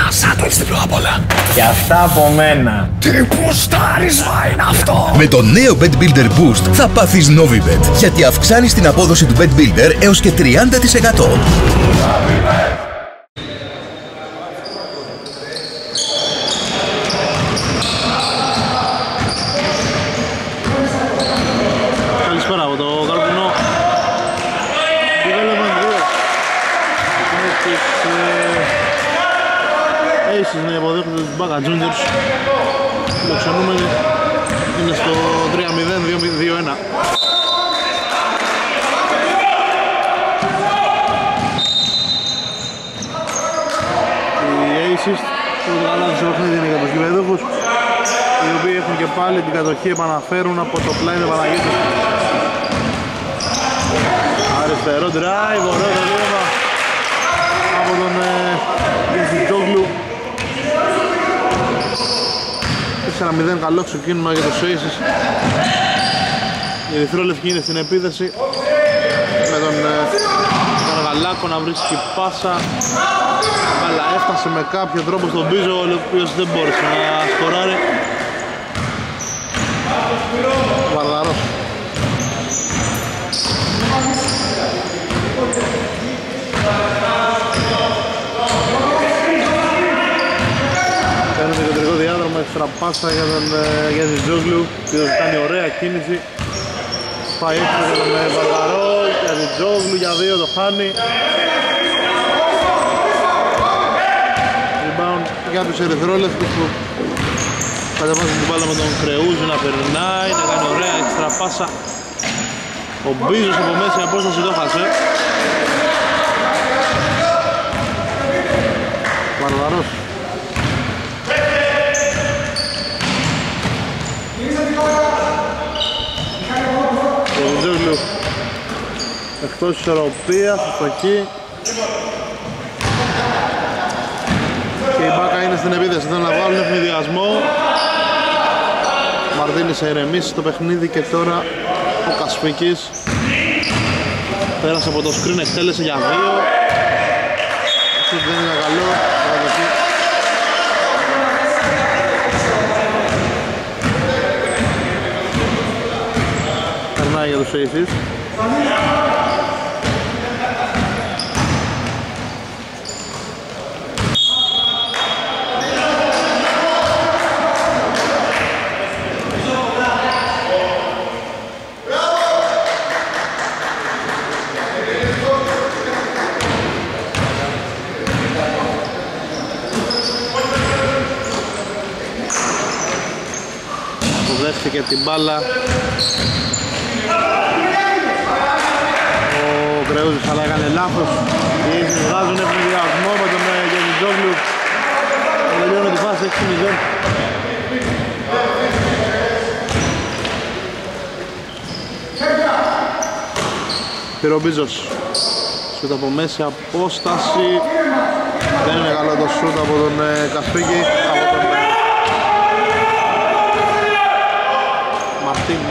Σαν το έτσι διπλό απ' όλα. Και αυτά από μένα. Τι πουστάρισμα είναι αυτό! Με το νέο Bet Builder Boost θα πάθεις Novibet, γιατί αυξάνεις την απόδοση του Bet Builder έως και 30%. Καλησπέρα από το Καρπουνό. Aces να υποδέχονται τους Μπάκα Juniors. Φιλοξενούμενοι είναι στο 3-0-2-1. Οι Aces το γαλάζι σε παιχνίδι είναι για τους γηπεδούχους, οι οποίοι έχουν και πάλι την κατοχή, επαναφέρουν από το πλάι του Παναγίτου. Αριστερό drive, ωραίο τελείωμα από τον Γεντζιτόγλου. 4-0, καλό ξεκίνημα για τους Aces. Η ερυθρόλευκη είναι στην επίθεση με τον Γαλάκο να βρίσκει πάσα, αλλά έφτασε με κάποιο τρόπο στον Μπίζο, ο οποίος δεν μπόρεσε να σκοράρει. Βαρδαρός. Παίρνει το κεντρικό διάδρομο, έξτρα πάσα για τον Γεντζιτόγλου, ο οποίος κάνει ωραία κίνηση. Πάει έξω για τον Βαρδαρό, για τον Τζόγλου, για 2 το χάνει. Rebound για τους ερυθρόλευκους που κατεβάζουν την μπάλα με τον Κρεούζη να περνάει, να κάνει ωραία έξτρα πάσα. Ο Μπίζος από μέση απόσταση το χάσε. Βαρδαρός. Εκτός ισορροπίας, αστοχή. Και η Μπάκα είναι στην επίθεση, θέλουν να βάλουν ευνηδιασμό. Μαρτίνης ηρεμήσει το παιχνίδι και τώρα ο Κασπίκης πέρασε από το screen, εκτέλεσε για 2. Αυτό δεν είναι καλό. Περνάει για τους Aces. Δέχτηκε την μπάλα ο Κρεούζης, αλλά έκανε λάθος. Οι Aces βγάζουν ευνηδιασμό με τον Γεντζιτόγλου. Τελειώνει τη φάση 6-0. Πυρομπίζος σούτ από μέση απόσταση. Δεν είναι καλό το σούτ από τον Κασπίκη, από τον Μαρτίνη.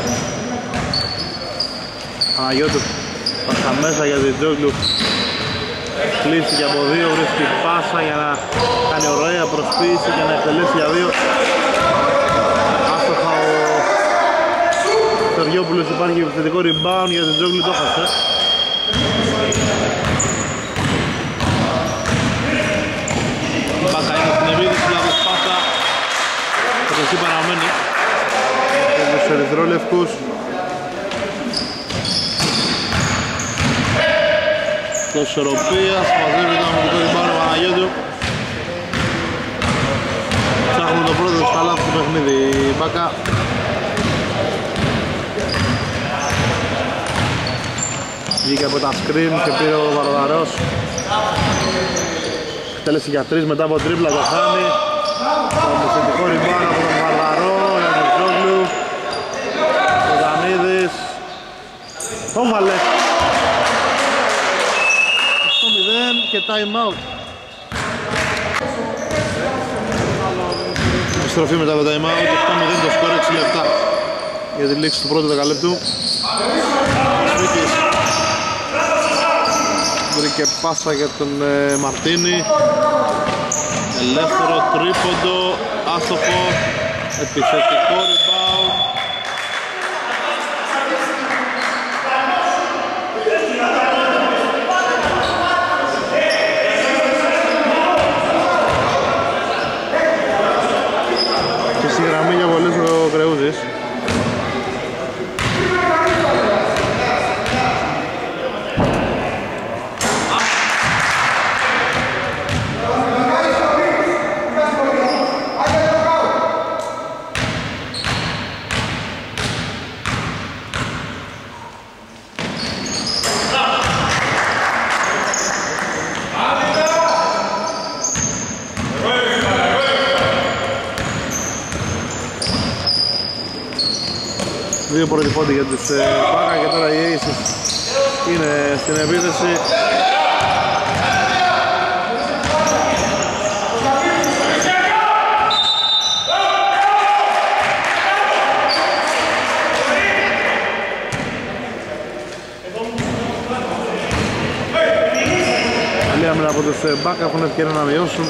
Παναγιώτου πάσα μέσα για την Τζόγλου. Κλείστηκε από 2, βρίσκει πάσα για να κάνει ωραία προσποίηση και να εκτελέσει για 2. Άστοχα ο Σεργιόπουλος, υπάρχει επιθετικό rebound για την Τζόγλου, το έχασε. Μπάκα είναι στην επίθεση, λάθος πάσα. Το εσύ παραμένει για τους ερυθρόλευκους. Το ισορροπίας, μαζεύει το αμυντικό rebound ο Παναγιώτου. Ψάχνουμε το πρώτο του καλάθι του παιχνίδι. Μπάκα. Βγήκε από τα screen και πήρε ο Βαρδαρός. Εκτέλεσε για 3 μετά από τρίπλα, το χάνει. Το αμυντικό rebound από τον Βαρδαρό, για τον Τζόγλου. Ο Δανίδης. Το βάλε. Και time out. Επιστροφή μετά από time out, 7-0 το σκορ, 6 λεπτά για τη λήξη του πρώτου δεκαλέπτου. Σπίκης. Βρήκε πάσα για τον Μαρτίνη. Ελεύθερο τρίποντο, άστοχο, επιθετικό rebound. Και στη γραμμή για βολές ο Κρεούζης. Δύο πρώτοι πόντοι για τους Μπάκα και τώρα οι Aces είναι στην επίθεση. Λέμε από τους Μπάκα έχουν ευκαιρία να μειώσουν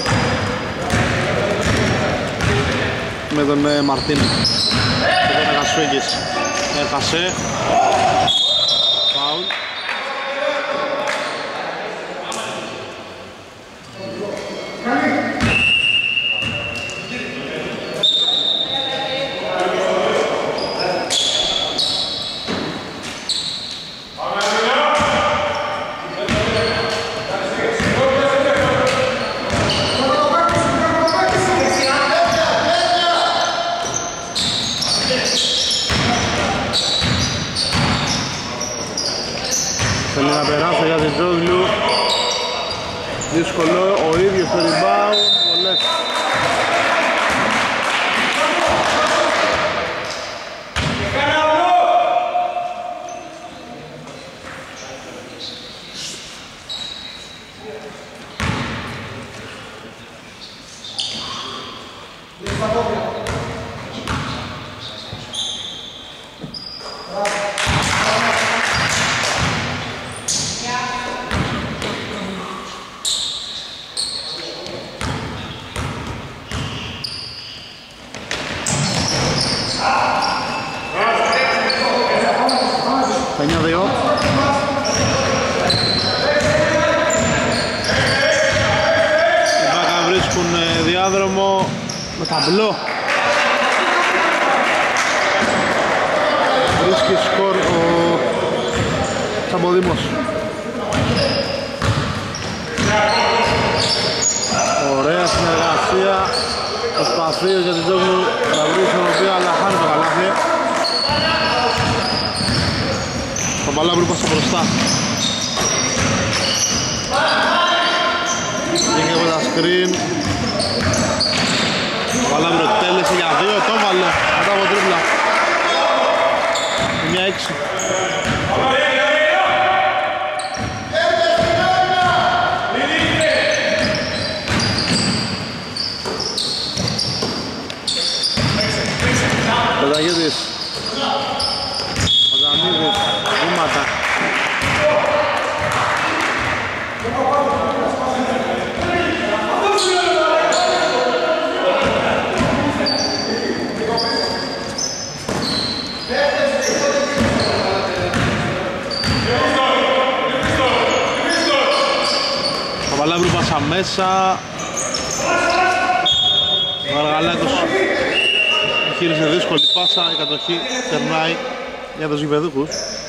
με τον Μαρτίνη και τον Αγασφέγγης. Έχασε. Φάουλ. Θέλει να περάσει για την Τζόγλου. Δύσκολο, ο ίδιος το rebound. Βολές. Διάδρομο με ταμπλό. Βρίσκει σκορ ο Τσαμποδήμος. Ωραία συνεργασία. Προσπαθεί για την Τζόγλου να βρει ισορροπία, αλλά χάνει το καλάθι. Το Παλάβρου πάσα μπροστά. Βγήκε από τα screen. Ο Παλάβρου τέλεσε για 2, το βάλε μετά από τρίπλα. Μια 6. Πεταγίδης, Παζανίδης, βήματα. Παπαλάβρου πάσα μέσα. Ο Αργαλάκος χείρισε δύσκολη πάσα, η κατοχή περνάει για τους γηπεδούχους.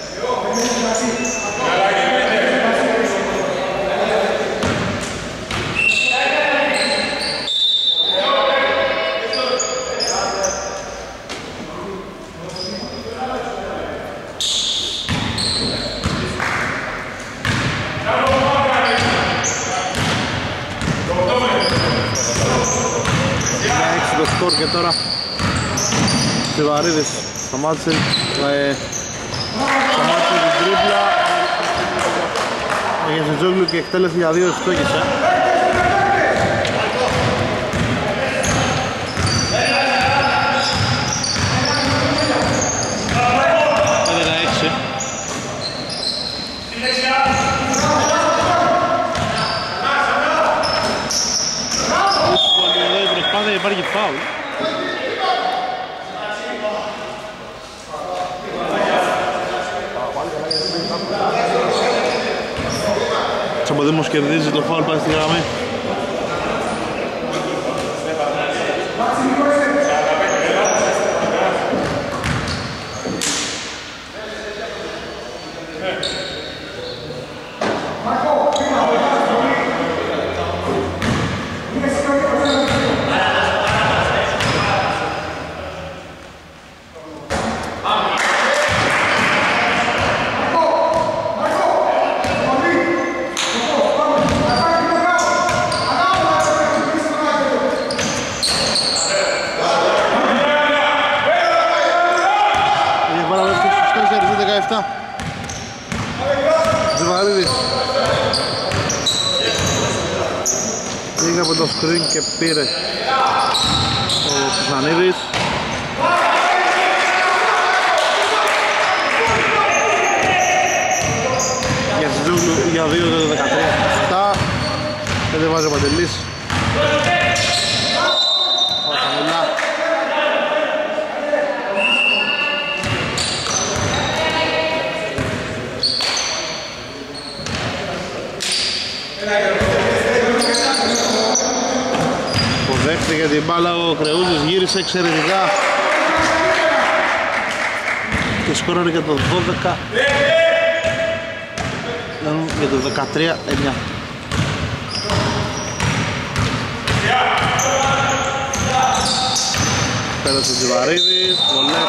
Σκορ και τώρα Σιβαρίδης σταμάτησε την τρίπλα για την Τζόγλου και εκτέλεση για 2 στόχισε. φάουλ. Τσαμποδήμος κερδίζει το φάουλ, πάει στη γραμμή. Ζιβαρίδης πήγε από το σκριν και πήρε ο Κουσανίδης. Για Σιτζούγλου για 2 το 13-7 και δεν βάζει ο Παντελής. Δέχτηκε την μπάλα ο Κρεούζης, γύρισε εξαιρετικά και σκόραρε για το 12 για το 13-9. Πέρασε ο Τζιβαρίδης, βολές.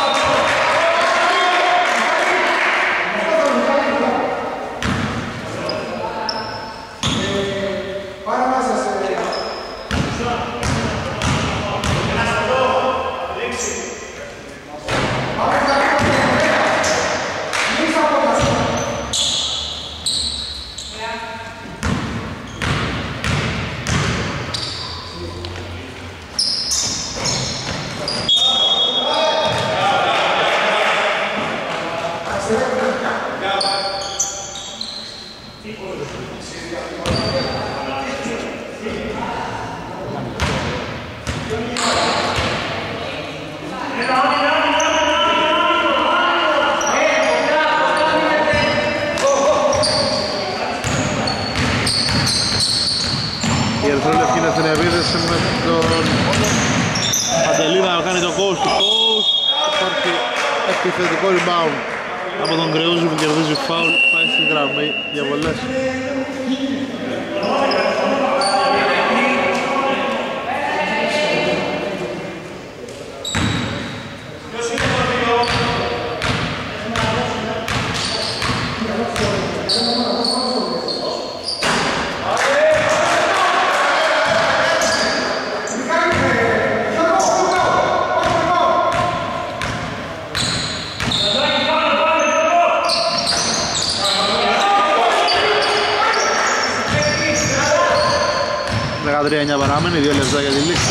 Η Ερυθρόλευκη είναι στην επίθεση με τον Παντελή να κάνει το coast to coast. Υπάρχει επιθετικό rebound από τον Κρεούζη που κερδίζει φάουλ, πάει στη γραμμή για βολές. Μια παράμενη, 2 λεπτά για τη λήξη.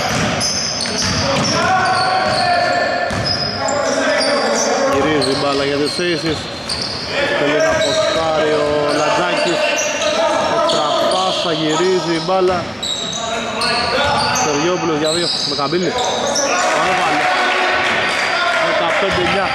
Γυρίζει η μπάλα για τις Aces. Θέλει να ποστάρει ο Λατζάκης. Εξτραπάσα, γυρίζει η μπάλα. Σεργιόπουλος για 2 με καμπύλη. Έβαλε 15-9.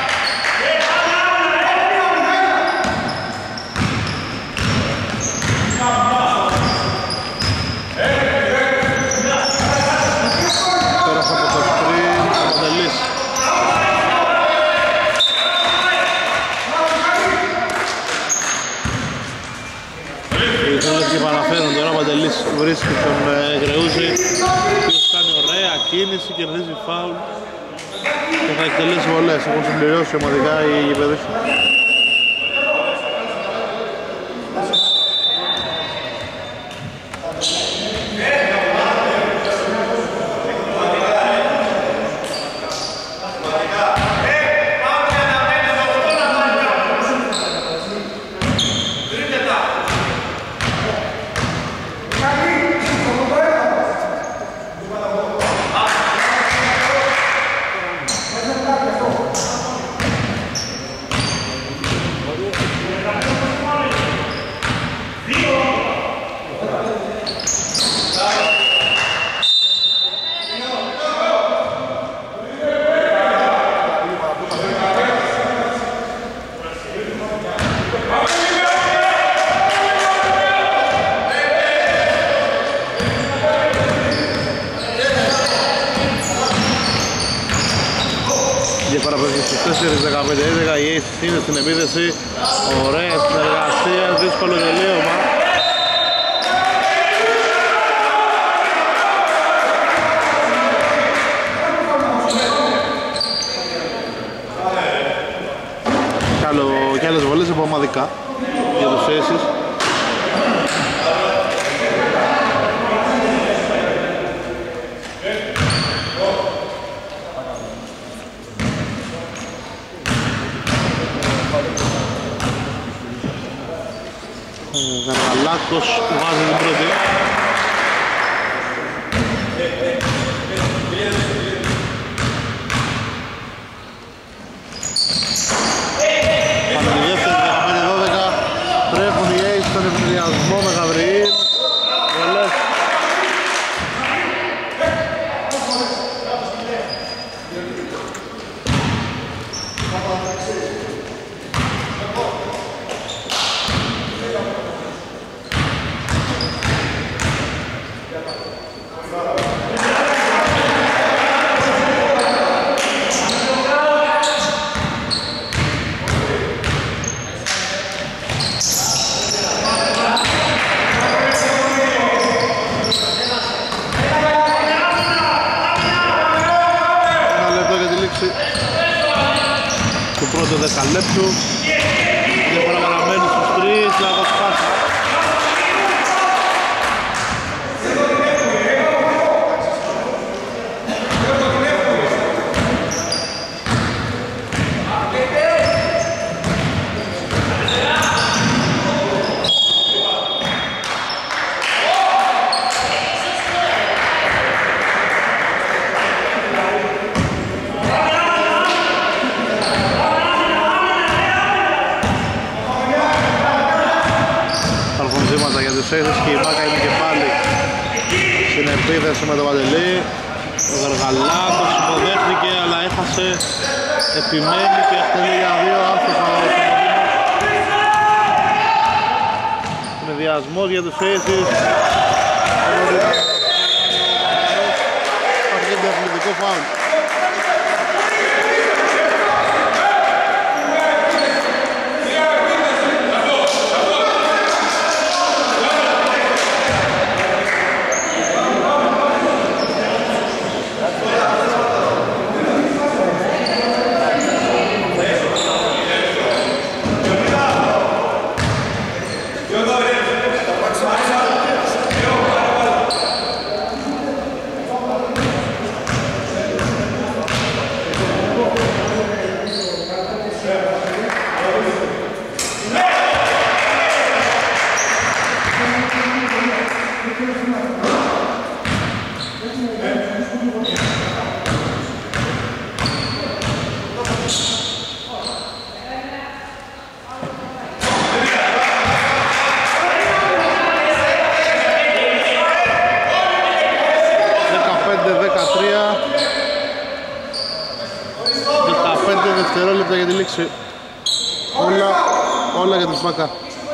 Βρίσκει τον Κρεούζη, ο οποίος κάνει ωραία κίνηση, κερδίζει φάουλ και θα εκτελέσει βολές. Έχουν συμπληρώσει ομαδικά οι γηπεδούχοι. 4-15-11, η Aces είναι στην επίθεση. Ωραία συνεργασία, δύσκολο τελείωμα. Και άλλες βολές από ομαδικά για τους Aces. Γαργαλάκος βάζει την πρώτη. Πάμε τη δεύτερη, 15-12. Τρέχουν οι Aces στον ευνηδιασμό με Γαβριήλ. Βολές. Του πρώτου δεκαλέπτου και παραμένει στους 3, λάθος πάσα. Και η Μάκα είναι και πάλι στην επίθεση με τον Παντελή. Ο Γαργαλάκος υποδέχτηκε αλλά έχασε, επιμένει και εκτελεί για 2 άστοχα. Συνδυασμός για τους Aces. Υπάρχει και αθλητικό φάουλ. Δευτερόλεπτα για τη λήξη. Όλα για τον Σπάκα.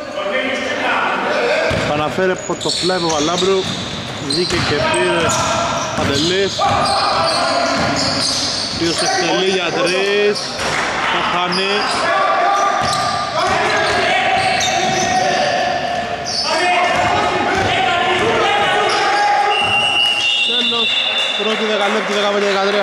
Παναφέρε από το φλάι Βαλάμπρου. Βγήκε και πήρε Παντελής. Ποιος εκτελεί για 3. Το χάνει. Τέλος. Πρώτη δεκαλέπτη 15-13.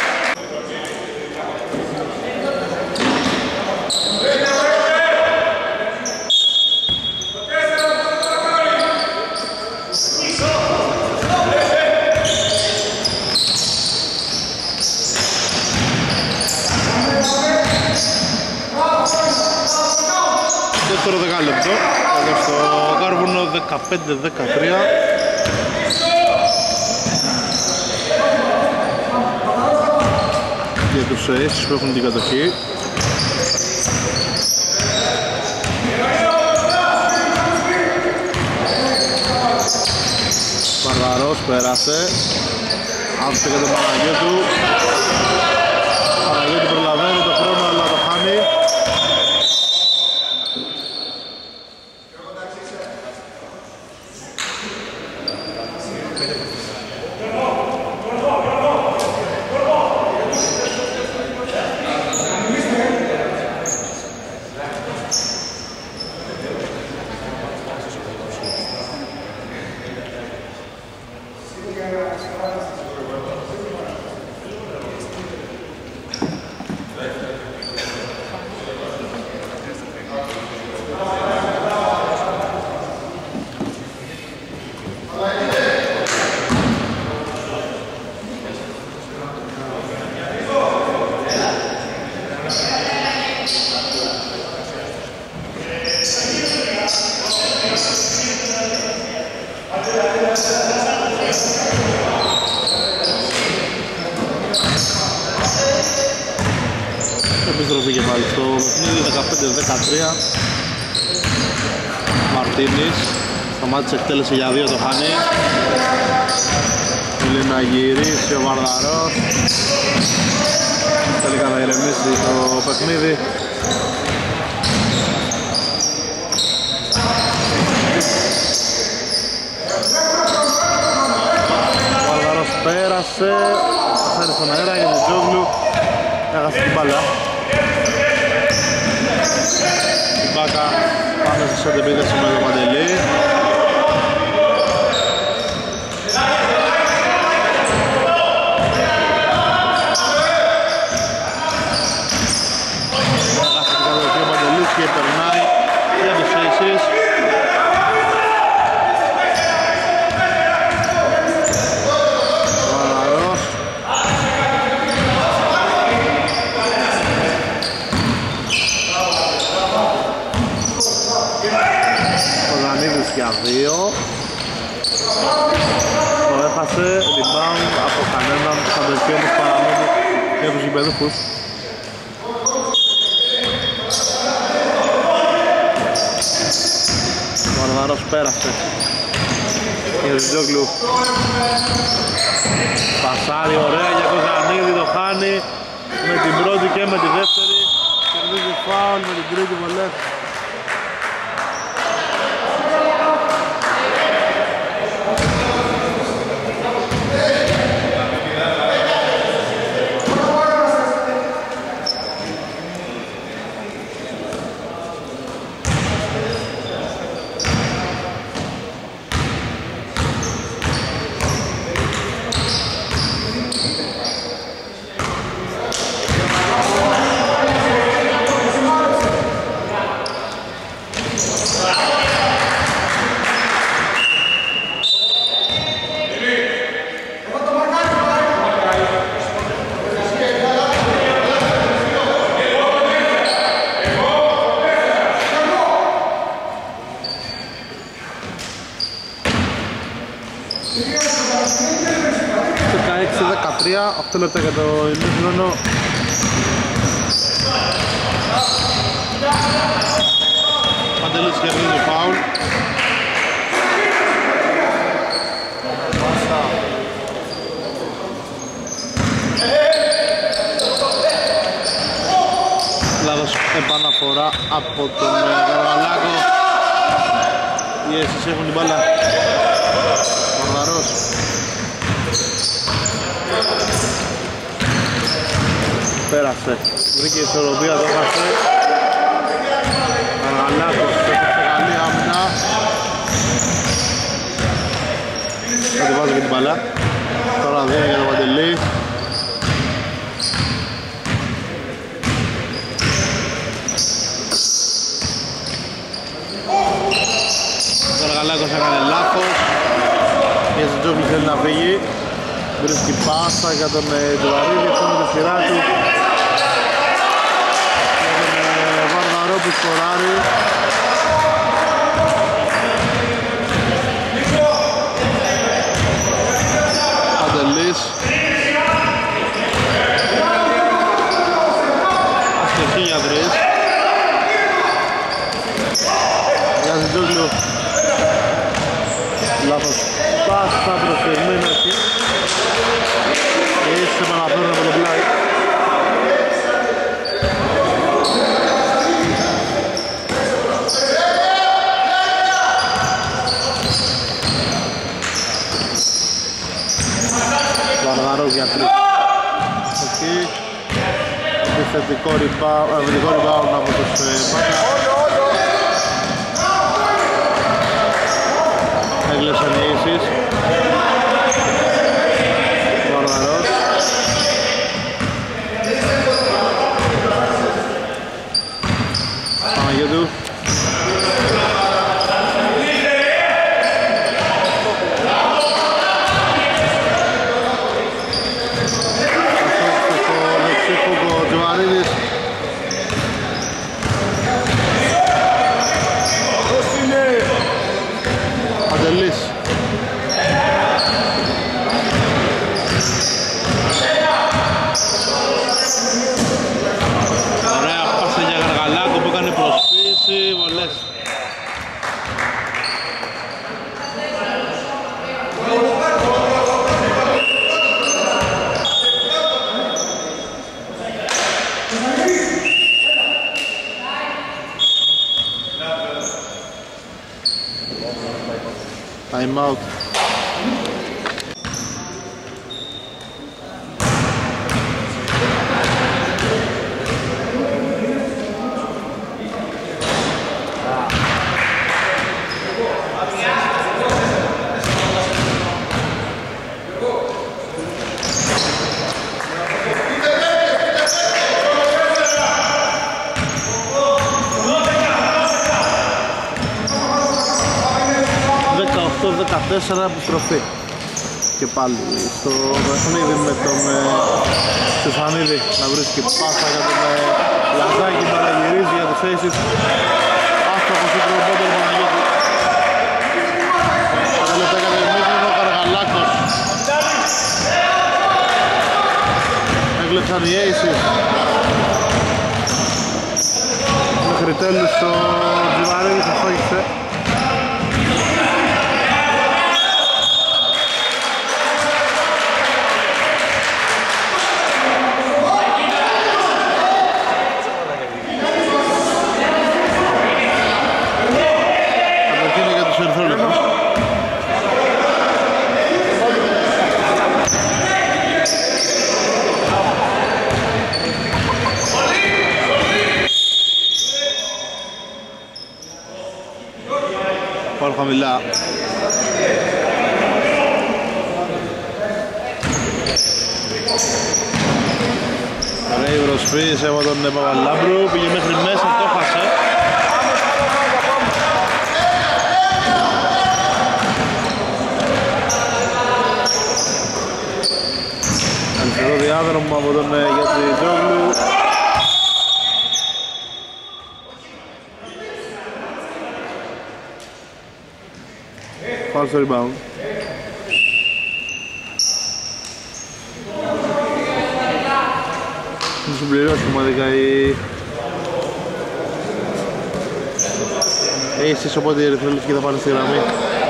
Δεύτερο δεκάλεπτο, εδώ στο Κάρβουνο 15-13. Για τους Aces που έχουν την κατοχή. Παρβαρός πέρασε. Άφησε για τον Παναγιώτου. Παναγιώτη προλαβαίνει το χρόνο αλλά το χάνει. Επιστροφή και πάλι στο παιχνίδι, 15-13. Μαρτίνης σταμάτησε εκτέλεση για 2, το χάνει. Θέλει να γυρίσει ο Βαρδαρός. Τελικά να ηρεμήσει το παιχνίδι. Ο Βαρδαρός πέρασε, φέρει στον αέρα για τον Τζόγλου. Έχασε την μπάλα. Η Μπάκα πάμε σε σέντ επίδεση με τον Παντελή. Έχασε την κατοχή ο Παντελής και περνάει για τους Aces. Για 2. Το έχασε, rebound από κανέναν, θα δεχτεί όμως παραμένει για τους γηπεδούχους. Ο Βαρδαρός πέρασε για τον Τζόγλου. Πασάρι ωραία για τον Ζανίδη, το χάνει με την πρώτη και με τη δεύτερη. Κερδίζει φάουλ με την τρίτη βολέ. Αυτό λεπτά για το ημίχρονο. Παντελής κερδίζει φάουλ. Λάθος επαναφορά από τον Γαργαλάκο. Οι Aces έχουν την μπάλα. Βαρδαρός. Πέρασε, βρήκε ισορροπία, το έχασε. Γαργαλάκος έπαιξε καλή άμυνα. Θα τη βάζω και την μπαλά. Τώρα δίνει για τον Παντελή. Ο Γαργαλάκος έκανε λάθος. Και ο Τζόγλου θέλει να φύγει. Βρίσκει πάσα για τον Ντουαρίδη, αυτό με τη σειρά του. Για τον Βαρδαρό που σκοράρει. Παντελής. Αστοχή για 3. Για τον Τζόγλου. Λάθος πάσα προσφυγμένη εκεί. Και σε επαναφέρουν από το πλάι. Βαρδαρός για 3. Εκεί. Επιθετικό rebound από τους Μπάκα. Έγλεψαν οι Aces. Βαρδαρός. Παναγιώτου. Ο Τζουαρίδης. Παντελής. time out. Το 14 επιστροφή και πάλι στο παιχνίδι με τον Στεφανίδη να βρίσκει πάσα για τον Λαζάκη, παραγυρίζει για τους Aces, άστοχος ο Τροπόντος Παναγιώτη. Τα λεπτά κατερμίζουν ο Καργαλάκος, έκλεψαν οι Aces μέχρι τέλους. Ο Τζιβαρίδης αστόχησε. Πάρω χαμηλά. Ωραία η προσφύγησε από τον Παπαλάμπρου, πήγε μέχρι μέσα, το χάσε. Αριστερό διάδρομο από τον Γιατζιτζόγλου. Πάω στο rebound. Θα συμπληρώσει ομαδικά οι Aces, οπότε οι ερυθρόλευκοι θα πάνε στη γραμμή.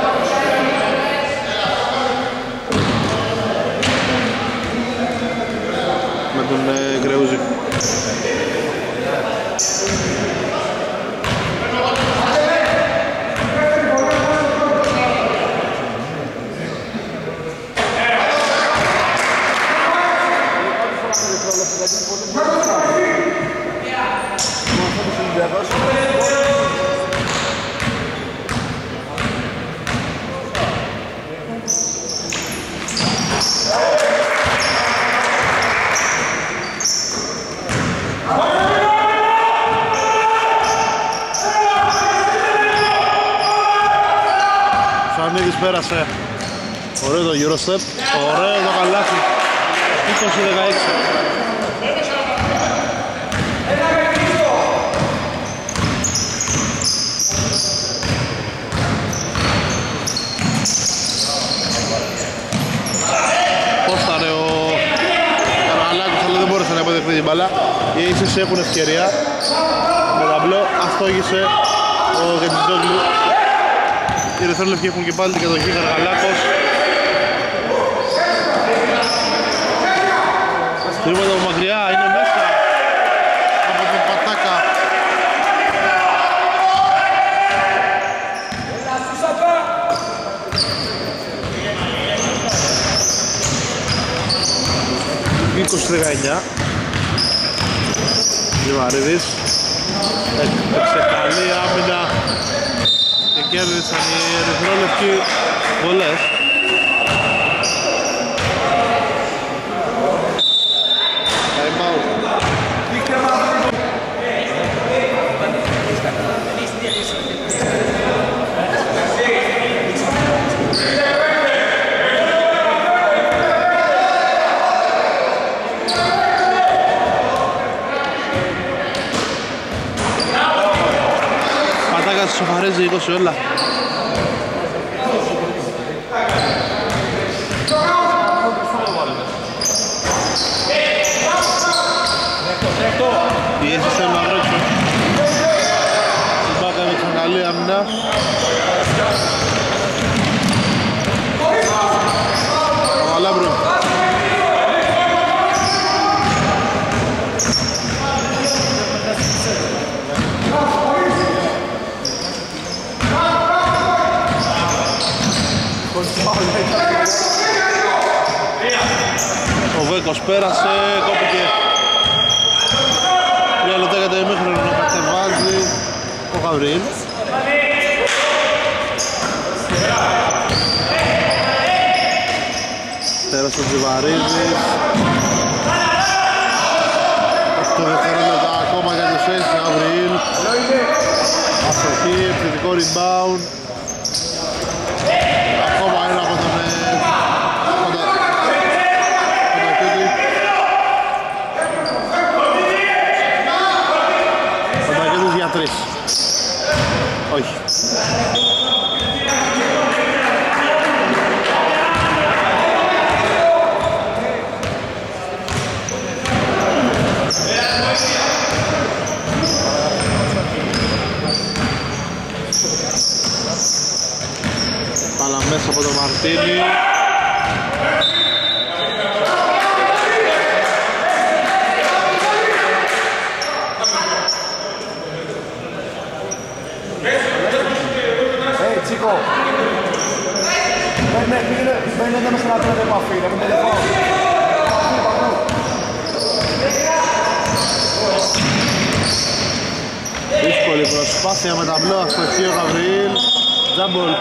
Με τον Κρεούζη. Σανίδης πέρασε. Ωραίο το Eurostep. Ωραίο το καλάθι. 20-16. Πόσταρε ο Καραλάκος, αλλά δεν μπόρεσε να αποδεχθεί την μπάλα. Οι Aces έχουν ευκαιρία. Με ταμπλό αστόγησε ο Γετζιτζόγλου. Οι ερυθρόλευκοι έχουν και πάλι την κατοχή. Καραλάκος. Τρίποτα από μακριά, είναι μέσα από τον Πατάκα. «20-19». Ζιβαρίδης έπαιξε καλή άμυνα και κέρδισαν οι ερυθρόλευκοι βολές. Πατάκας σοφαρίζει 20 όλα. Πιέσεις θέλουν να βρέξουν. Η Μπάκα με την καλή άμυνα. Παπαλάμπρου. Ο Βέκος πέρασε, κόπηκε 3 λεπτά για το ημίχρονο, κατεβάζει ο Γαβριήλ. Πέρασε ο Τζιβαρίδης. 8 δευτερόλεπτα ακόμα για τους Ace, Γαβριήλ. Αστοχή, επιθετικό rebound. Ακόμα ένα από τον Παντακιώτης για 3. Όχι. Πάλα μέσα από τον Μαρτίνι. Τσίκο, δεν μέσα να τρώτε επαφή, δεν με τηλεφώνω. Δύσκολη προσπάθεια με τα μπλό, αστοχή ο Γαβριήλ. Τζάμπολ.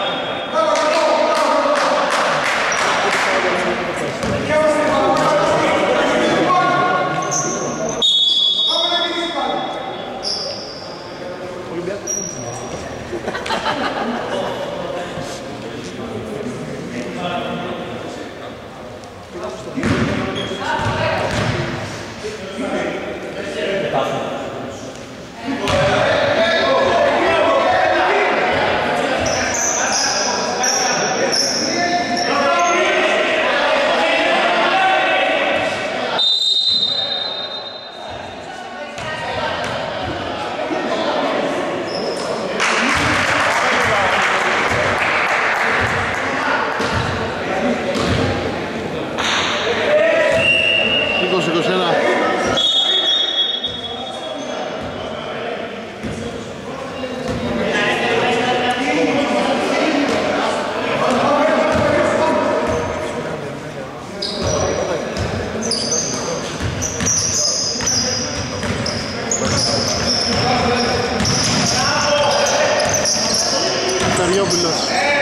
Σαριόπουλος.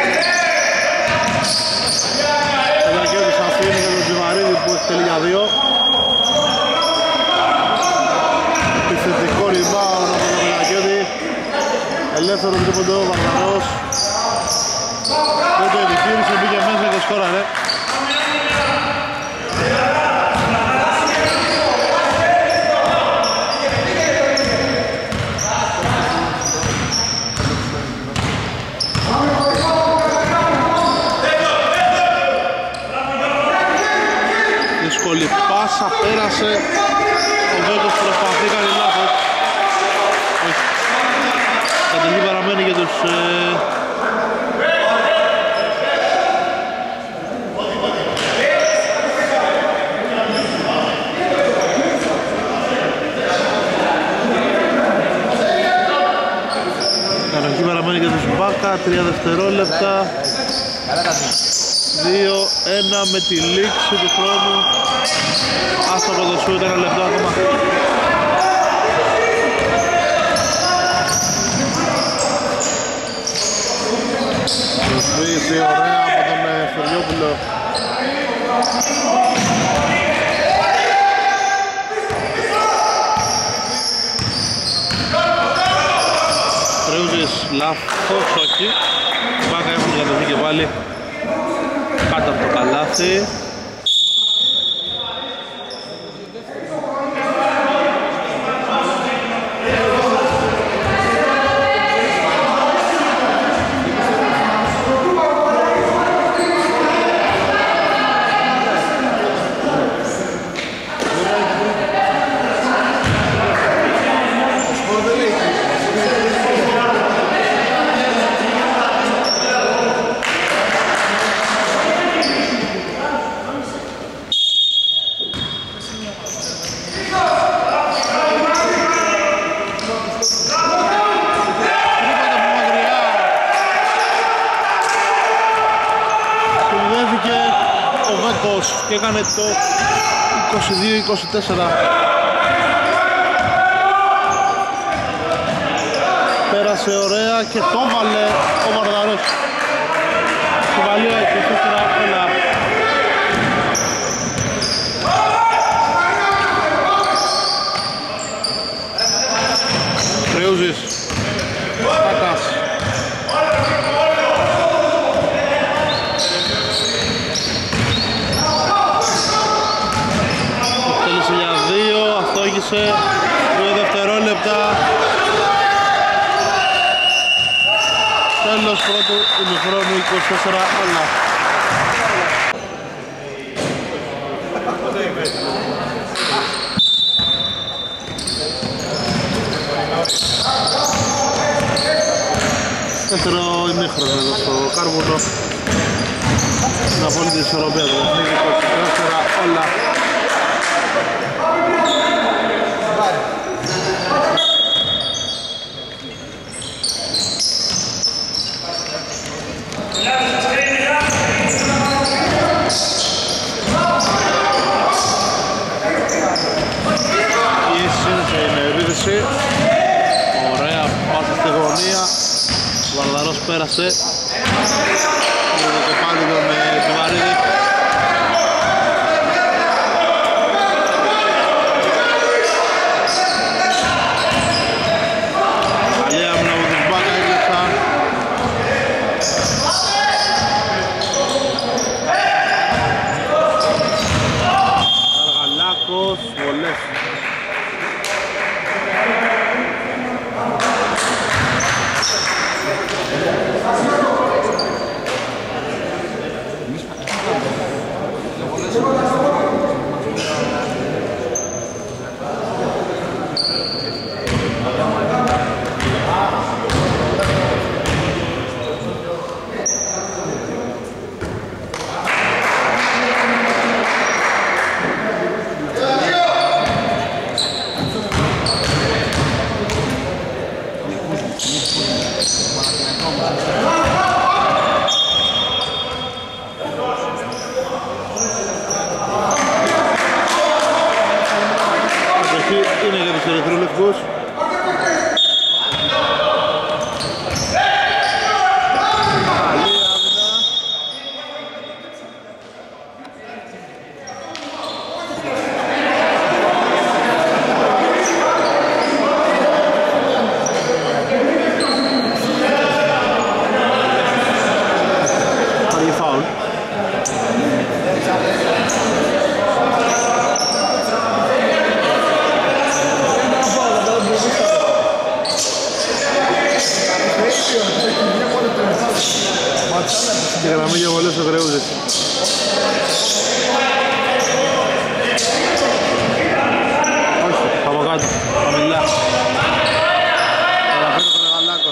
Παντακιώτης αφήνει για τον Τζιβαρίδη που έχει τελεί για 2. Επιθετικό rebound από τον Παντακιώτη. Ελεύθερο τρίποντο ο Βαρβαρός. Δεν το επιχείρησε, μπήκε μέσα και σκόραρε. Δύσκολη πάσα, πέρασε. Ο Βέκος προσπαθεί, κάνει λάθος. Όχι. Κατοχή παραμένει για τους κατοχή παραμένει για τους Μπάκα, 3 δευτερόλεπτα. 2-1 με τη λήξη του χρόνου. Άστο από το σούτ, 1 λεπτό ακόμα. Προσφύγει ωραία από τον Στεριόπουλο. Κρέουζης λάθος, όχι. Μπάκα έχουν κατοχή και πάλι κάτω από το καλάθι. ανέβηκε ο Βέκος και έκανε το 22-24. Πέρασε ωραία και το βάλε ο Βαρδαρός. Το βάλει ο 24-1. Κρεούζης, Στάκας. Θέλησε για 2, αυτό έγισε 2 δευτερόλεπτα. Τέλος πρώτου ημιχρόνου 24-1. Δεύτερο ημίχρονο εδώ στο Κάρβουνο. Στην απόλυτη ισορροπία του παιχνίδι, 24-1. Ωραία πάσα στη γωνία. Ο Βαρδαρός πέρασε. Είναι το κεφάλι του με Ζουβαρίδη. Καλή άμυνα από τους Μπάκα έκλεψαν. Καργαλάκος, βολές. Είναι για τους ερυθρόλευκους. Καλή άμυνα. Καλή φάουλ. Και γραμμή για βολές ο Κρεούζης. Όχι, από κάτω, χαμηλά. Παραφέρει τον Γαλάκος.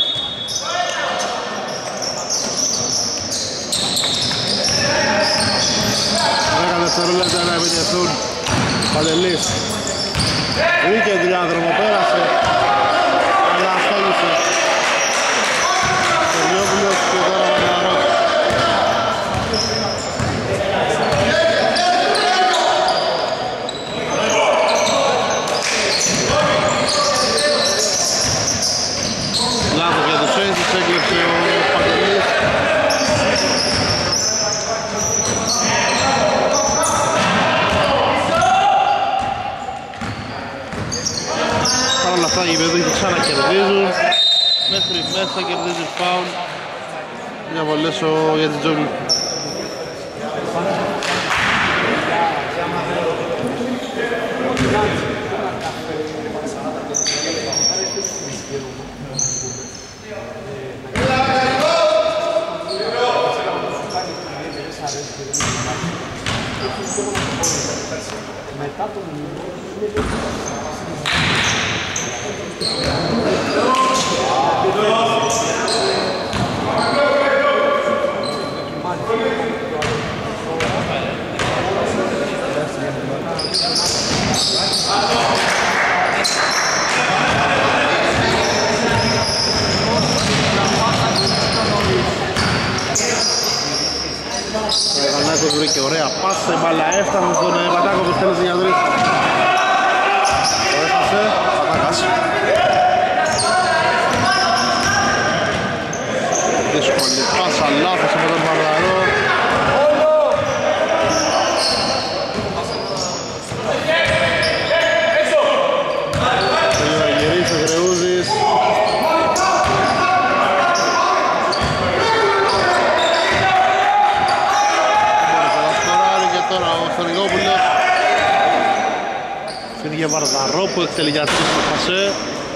Δέκα δευτερόλεπτα να επιτεθούν. Παντελής. Βρήκε διάδρομο, πέρασε. Αλλά αστόγησε. Τελειόπουλος και τώρα Βαρδαρός. Λάθος για τους Saints, έκλεψε ο Παντελής. Παρ' όλα αυτά οι γηπεδούχοι ξανακερδίζουν. Μέχρι μέσα κερδίζει φάουλ. Για βολές ο Γιατζιτζόγλου. Παναθηναϊκός βρήκε ωραία πάσα, η μπάλα έφτανε στον Πατάκο που στέλνει για τρεις. Το έφασε, Πατάκας. Δύσκολη πάσα, λάθος από τον Βαρδαρό. Τελείω γυρίσει ο Γρεούζης. Και τώρα ο Στοργόπουλος φύγε Βαρδαρό που εκτελεί για τρεις στο Χασέ.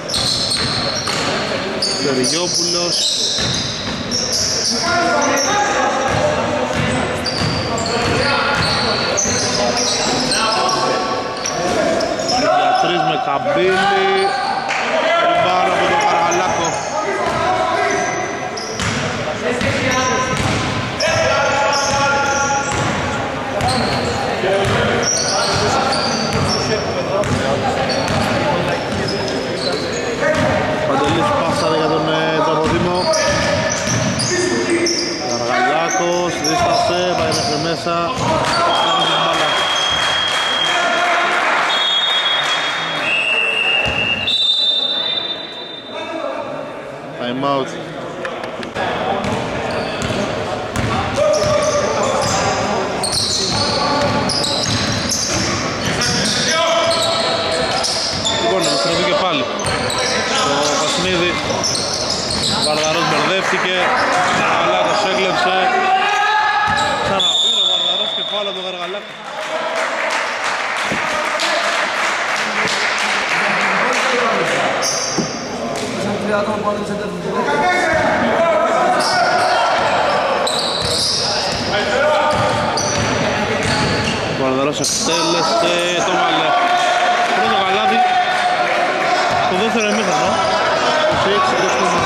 Στοργόπουλος. Για τρεις με Καμπύλη. Ριμπάρα από τον Καραγαλάκο. Παντελής πάσα για τον Τζαποδήμο. Καραγαλάκος, δίστασε, πάει μέχρι μέσα. Time out. Λοιπόν, επιστρέφει και πάλι στο Πασινίδη. Ο Βαρδαρός μπερδεύτηκε, Καραγαλάκος έκλεψε. Ξαναπήρε ο Βαρδαρός και πάλι από τον Καραγαλάκο. Ο Βαρδαρός εκτέλεσε, το βάλε. Πρώτο καλάδι στο δεύτερο ημίχρονο. 26-25.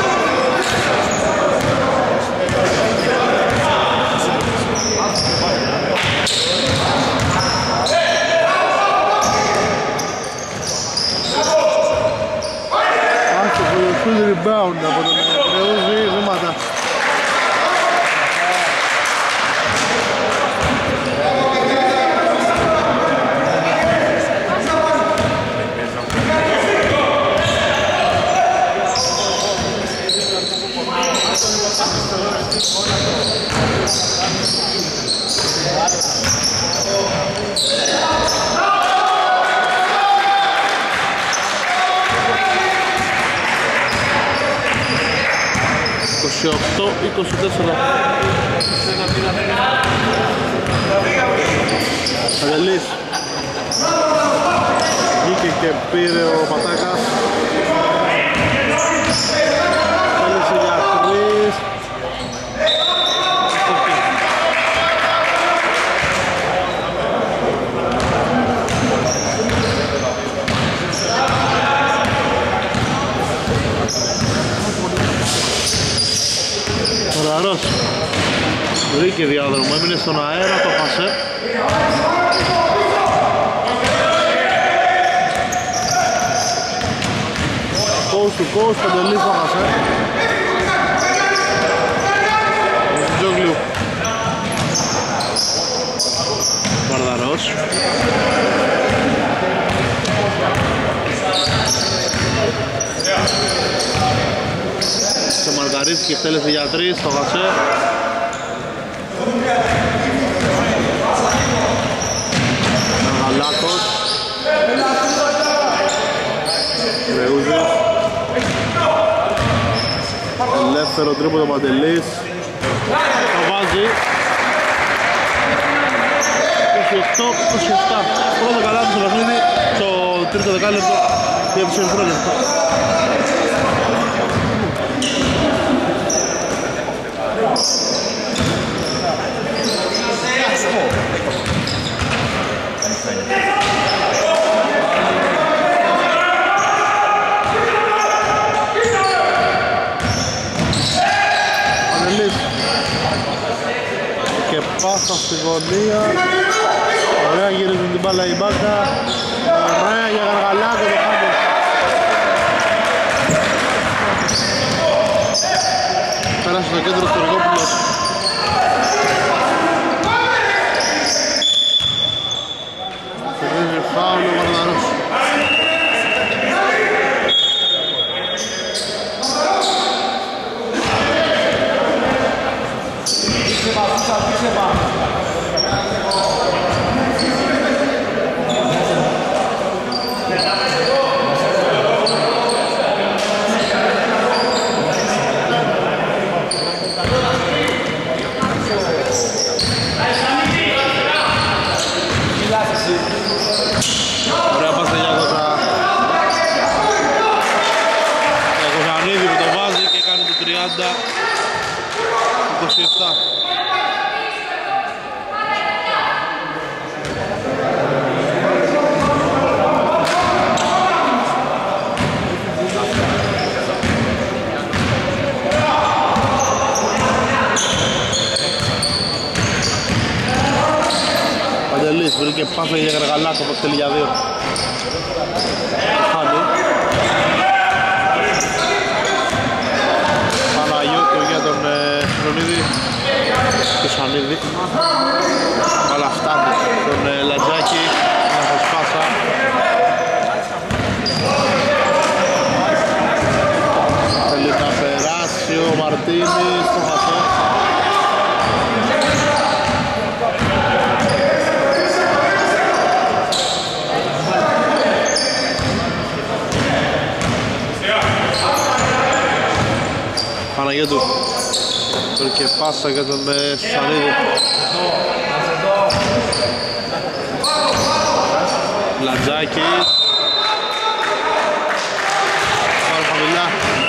Full rebound από τον Κρεούζη, βήματα. Το 24. Αγελής βγήκε και πήρε ο Πατάκας. Θέλησε για τρεις. Βαρδαρός βρήκε διάδρομο, έμεινε στον αέρα, το χάσε. Coast to coast, Παντελής το χάσε. Τζόγλιου. Βαρδαρός. Σε Μαργαρίτη και εκτέλεσε για τρεις, το χασέ. Γαλάκος. Ρεούζης. Ελεύθερο τρίποντο Παντελής. Το βάζει. 28-27. Πρώτο καλάθι στο παιχνίδι, στο τρίτο δεκάλεπτο και έπεισε δευτερόλεπτο. Πανελής και πάσα στη γωνία. Ωραία, γυρίζουν την μπάλα η μπάκα. Ωραία για Γαργαλάκο το χάμπο. Πέρασε στο κέντρο του Στοργόπουλος. Παντελής βρήκε πάσα για Γαργαλάκο που εκτελεί για 2. Χάνει. Παναγιώτου για τον Χρονίδη και Σανίδη. Αλλά φτάνει τον Λατζάκη να θα σπάσα. Θέλει να περάσει ο Μαρτίνης, το χασέ. Παναγιώτου βρήκε πάσα για τον Σανίδη. Λατζάκης πάρω χαμηλά.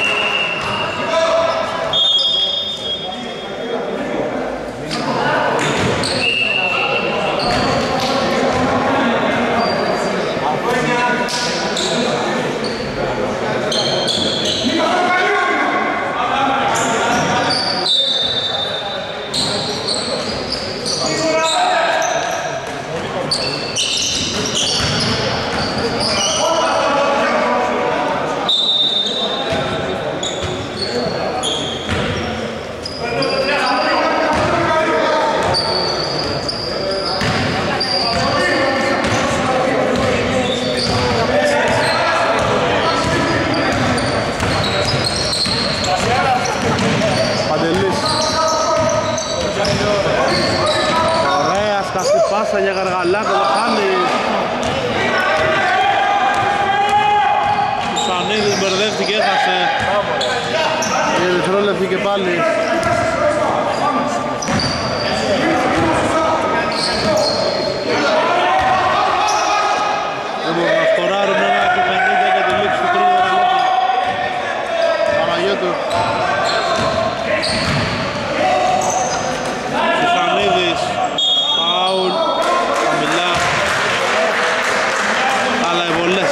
Πάσα για Γαργαλάκο, το χάνει. Ο Σανίδης μπερδεύτηκε, έχασε. Η δευτερόλεπτη και πάλι. Δεν μπορούν να σκοράρουν 1:50 για τη λήξη του τρίτου δεκαλέπτου. Παναγιώτου. Ο Σανίδης. Φάουλ, χαμηλά, αλλά οι βολές.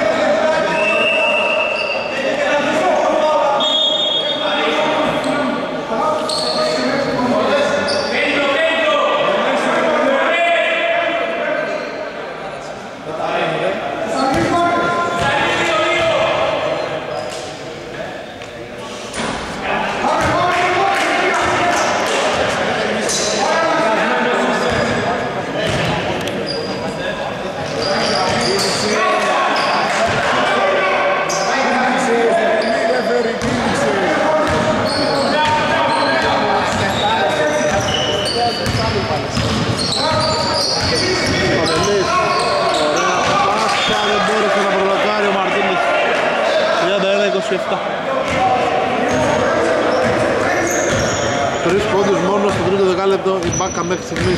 Τρεις πόντους μόνο στο τρίτο δεκάλεπτο η Μπάκα μέχρι στιγμής.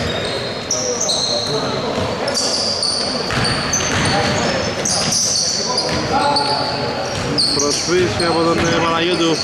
Προσφύση από τον Παναγιώτου.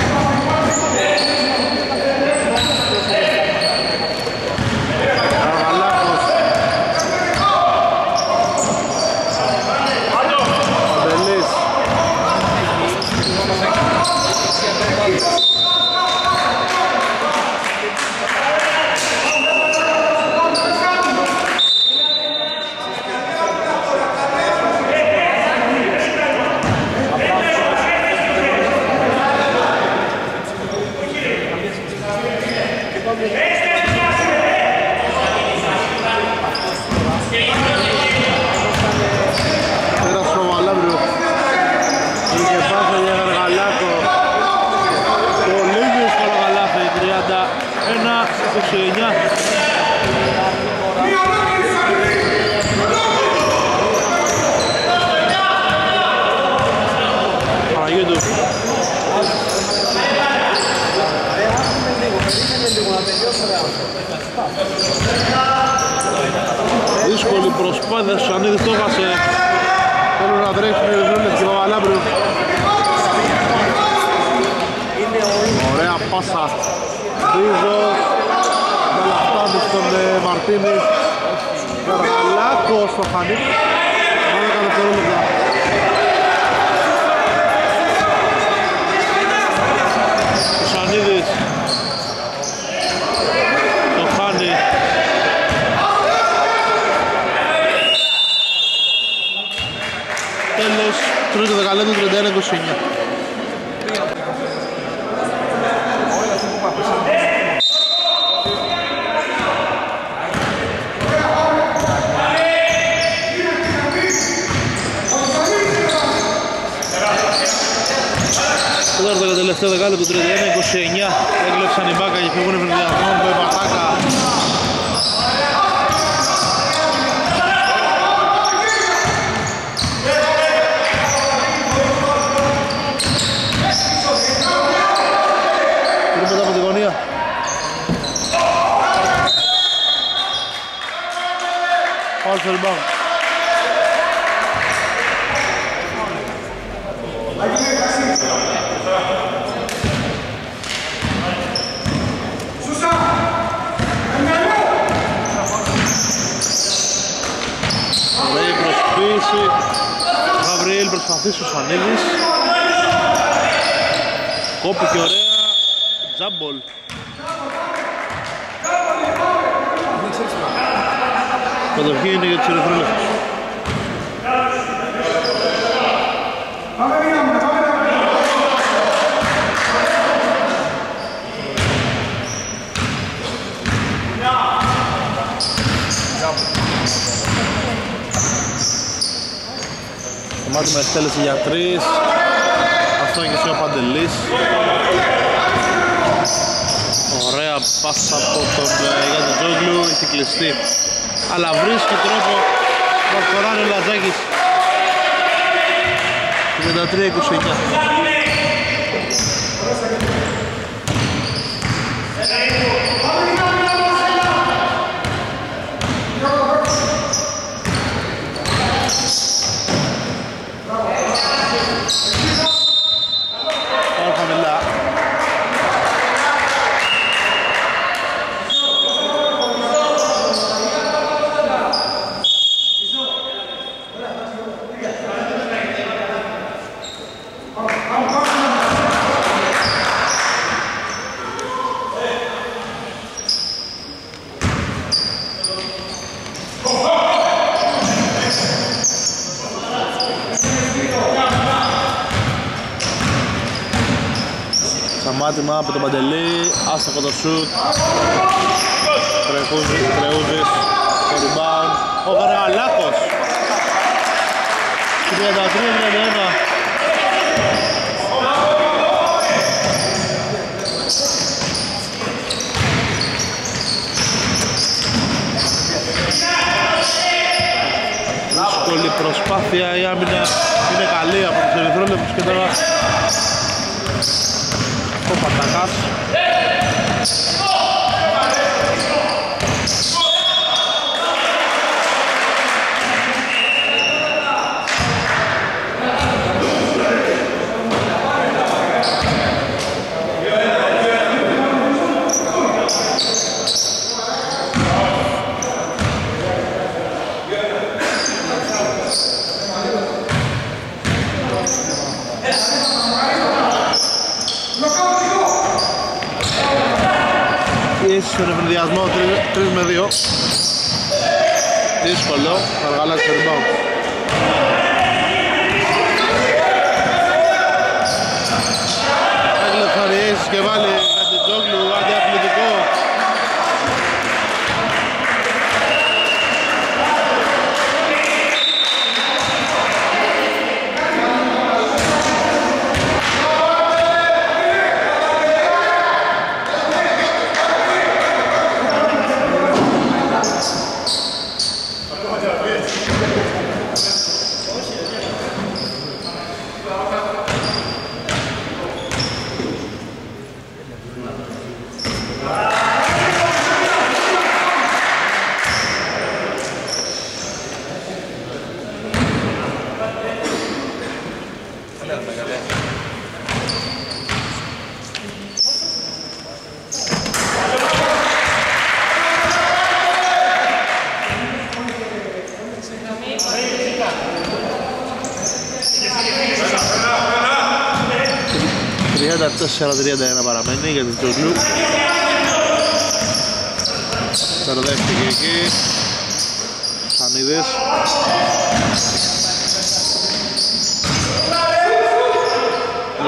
Δύσκολη προσπάθεια, ο Σανίδης το έχασε. Θέλουν να τρέξουν οι Βεζούλες και Παπαλάμπριου. Ωραία πάσα. Ρίζος. Μπαλαφτάνει στον Μαρτίνη. Γαργαλάκος στο χάνει. Μόνο δευτερόλεπτα. Ο Σανίδης. Το χάνει. δεκαλέπτου 31-29. Τώρα το τελευταίο δεκάλεπτο 31-29 έκλεψαν οι Μπάκα και φεύγουν ευρωδιασμό με Πατάκα. Τρίποτα από τη γωνία. Πάω στο rebound. Ωραία προσποίηση. Γαβριήλ προσπαθήσει ο Σανίδης. Κόπηκε ωραία. Τζάμπολ. Κατοχή είναι για τους ερυθρόλεπτους. Το μάτι με εκτέλεση για 3. Αυτό είναι και ο Παντελής. Ωραία πάσα από τον Γιάννη Τζόγλου, έχει κλειστεί. Αλλά βρίσκει τρόπο να φοράνε ο Λατζάκης. 33-29. Πάρα χαμηλά. Σταμάτημα από τον Παντελή, άστοχο το σουτ. Τρεούζης, το rebound. Ο Βαργαλάκος. 33-31. Δύσκολη προσπάθεια, η άμυνα είναι καλή από τους ερυθρόλεπτους και τώρα ο Πατακάς. Στον ευνηδιασμό 3 με 2. Δύσκολο, θα βγάλει στο rebound. Έγκλεφαριέσεις και βάλει κάτι Τζόγλου, αντιαθλητικό. Τέσσερα 31 παραμένει για την Τζόγλου. Μπερδεύτηκε εκεί. Σανίδης.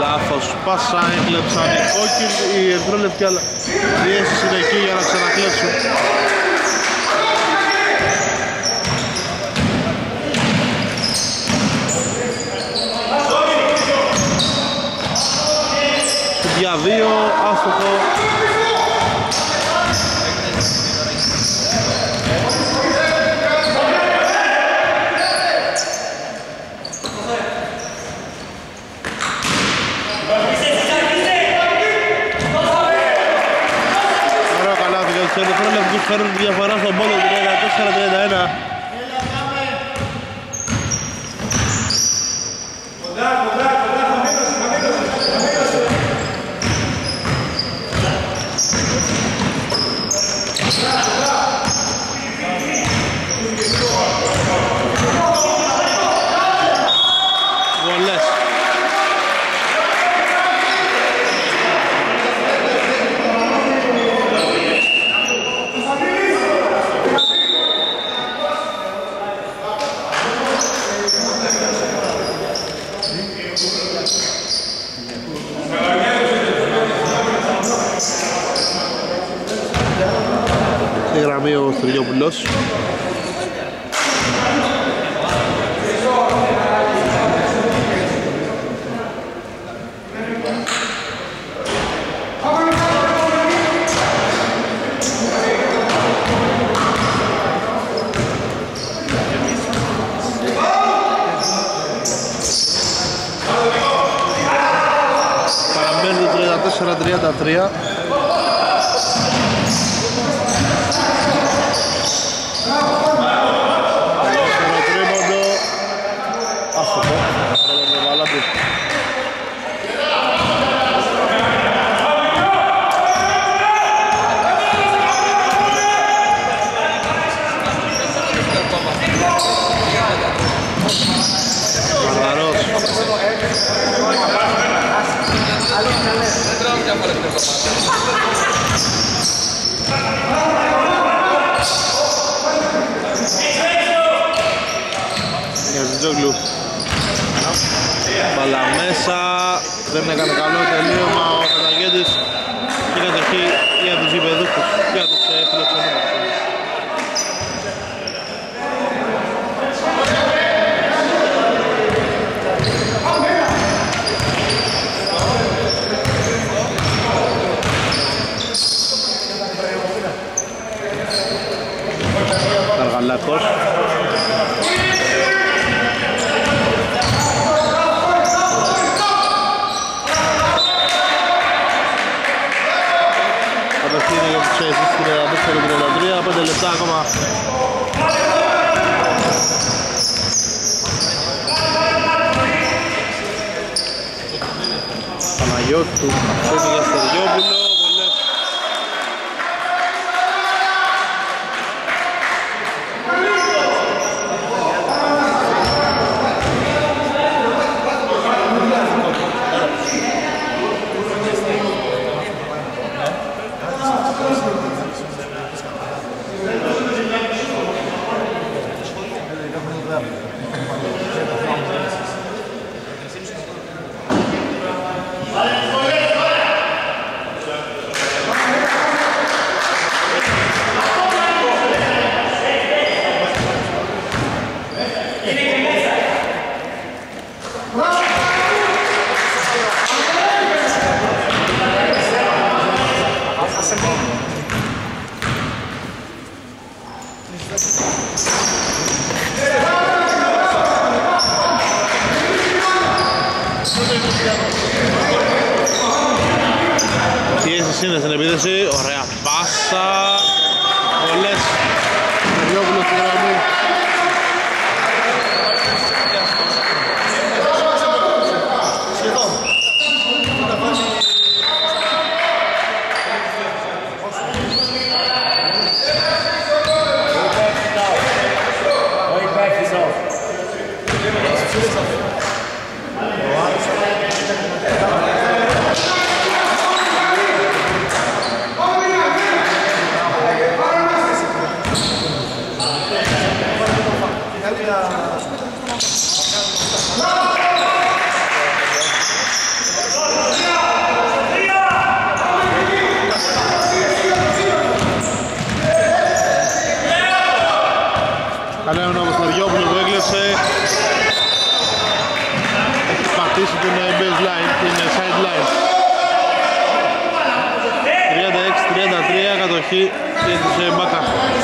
Λάθος πάσα, έκλεψαν οι κόκκινοι, οι ερυθρόλευκοι, αλλά πιέσεις είναι εκεί για να ξανακλέψουν. Για 2, άστοχο. Ωραίο καλάθι για τους ερυθρόλευκους, φέρνουν τη διαφορά στον πόντο του 14-31. Βολές. Στη γραμμή ο Στυριόπουλος. Παραμένουν 34-33. Γιαζιτζόγλου. Μπαλά μέσα. Δεν έκανε καλό τελείωμα ο Καταγέντης. Και κατοχή για τους γηπεδούχους, για τους φιλοξενούμενους. Καργαλάκος. Κατευθύνει για τους Chasers στην 34-33, 5 λεπτά ακόμα. Παναγιώτου, αφήνει για Στεριόπουλο, βολές. Πιέσεις είναι στην επίθεση, ωραία πάσα, πολλές, Στεριόπουλος στη γραμμή. Καλή άμυνα από Σταριόπουλο που έκλεψε. Έχει πατήσει την baseline, την sideline. 36-33 κατοχή και της Μπάκα.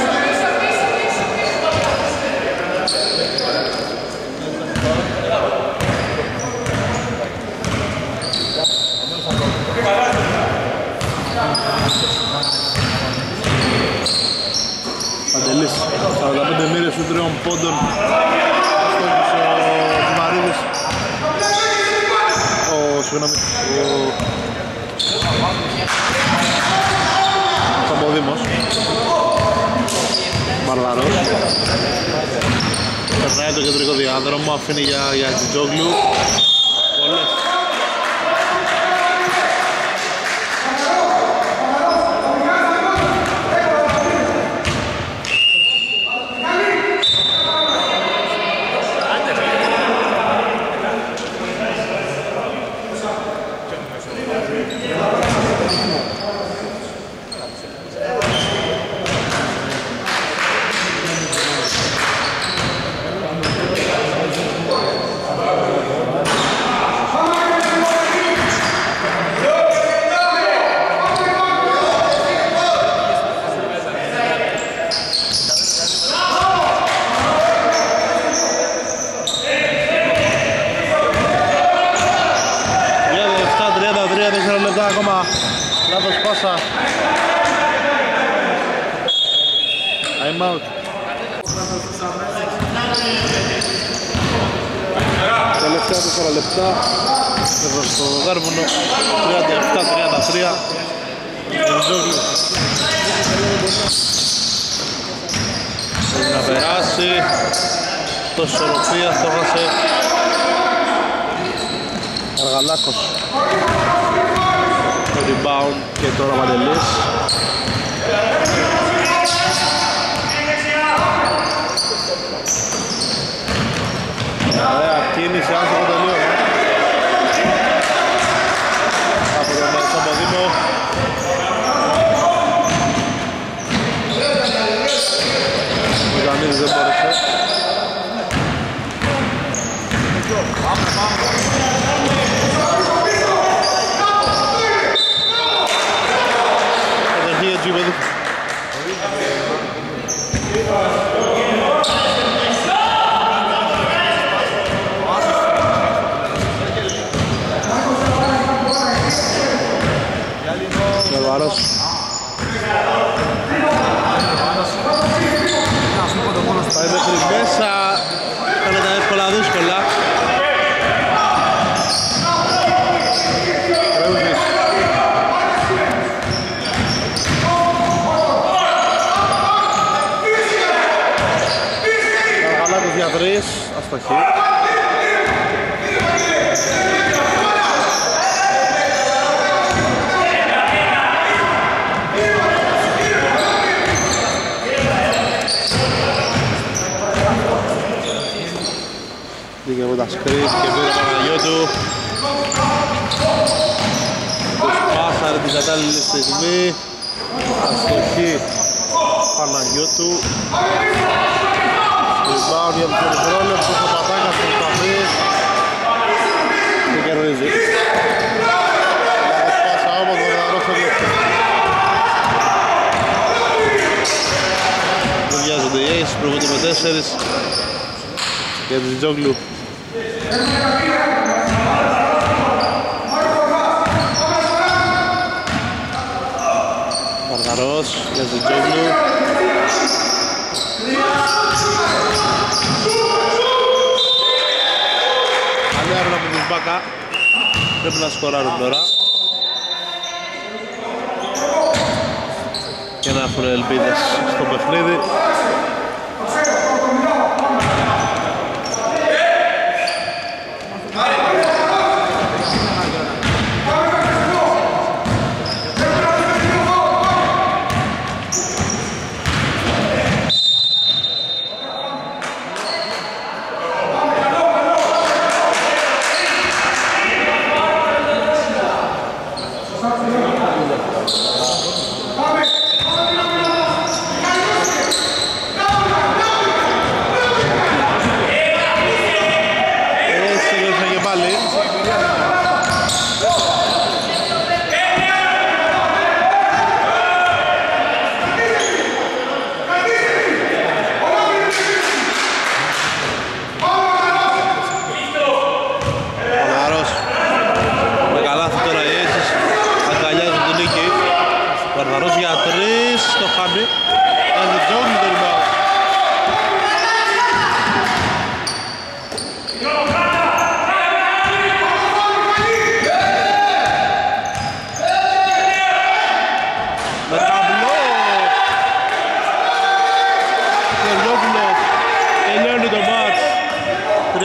Παντελής, 45 μοίρες του 3 πόντων. Στόχος ο Μαρίδης. Συγγνώμη, ο Σαμποδήμος. Μπαρδαρός. Περνάει το κεντρικό διάδρομο, αφήνει για Τζιτζόγλου. Πολλές. Ακόμα λάθος πάσα. I'm out. Τελευταία 4 λεπτά εδώ στο Γάρβουνο. 37-33. Ζόγλου θέλει να περάσει. Το ισορροπία το χάσε Αργαλάκος. Rebound και τώρα Μαντελής. Ωραία κίνηση, άστοχο τελείω από τον Σαμποδήμο. Ο Ζανίδης δεν μπόρεσε. Βαρός. Πάει μέχρι μέσα, κάνε τα εύκολα δύσκολα. Ρέουζης. Καργαλάκος για 3, αστοχή. Πήγε από τα σκρίτ και πήρε ο Παναγιώτου. Τους πάσαρε την κατάλληλη στιγμή. Αστοχή Παναγιώτου. Rebound για τους περιφρόλεπτους, ο Πατάκας προσπαθεί και κερδίζει. Λάθος πάσα όμως ο Βαρδαρός έκλεψε. Δουλειάζονται οι Aces, προβούνται με 4 για τους Τζόγλου. Βαρδαρός για τους Τζόγλου. Καλή άμυνα από τους Μπάκα. Πρέπει να σκοράρουν τώρα και να έχουν ελπίδες στο παιχνίδι.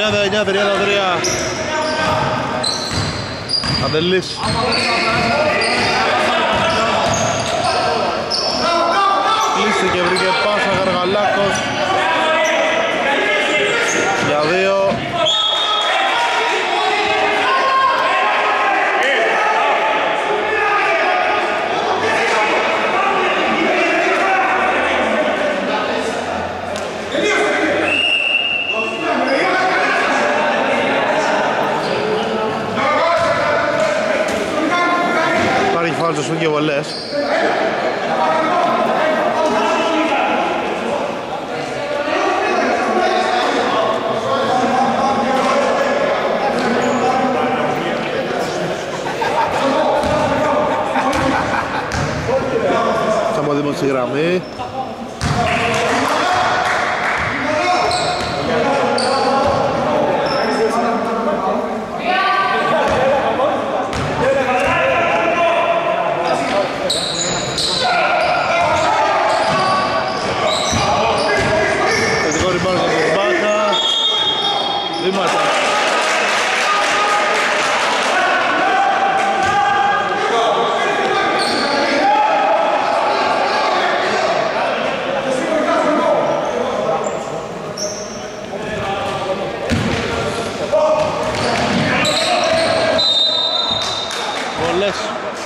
39-33. Αντελής. Κλείσε και βρήκε πάσα Γαργαλάκος. Για 2. Υπάρχει φάουλ στο και βολές. Σταμωδήμος στη γραμμή. Θετικό ριμπάουντ από τον Μπάκα. Βήματα. Βολές.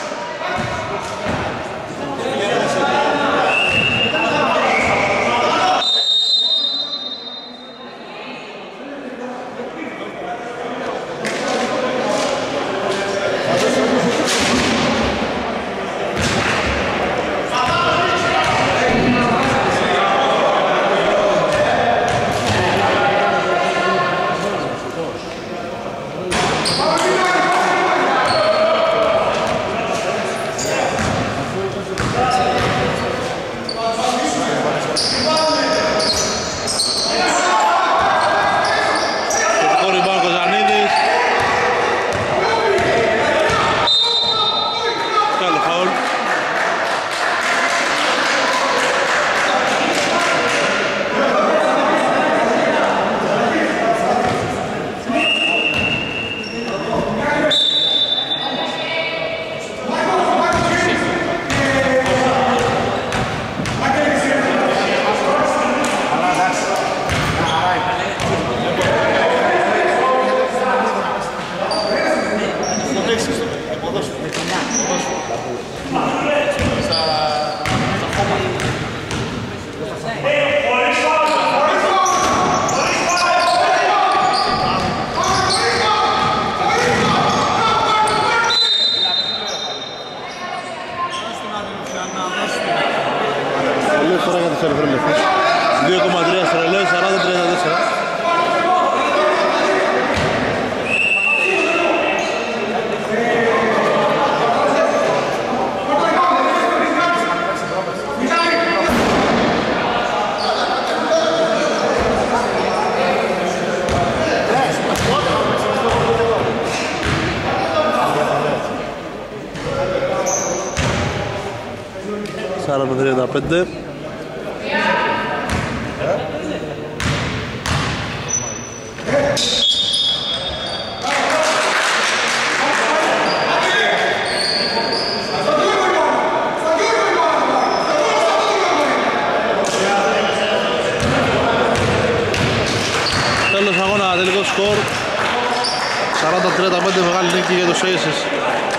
Πολύ φορά για τους ερευνητές. 2,3 στρελές, 40-34. Άρα με 35. Τέλος αγώνα, τελικό σκορ 40-35, μεγάλη νίκη για τους Aces.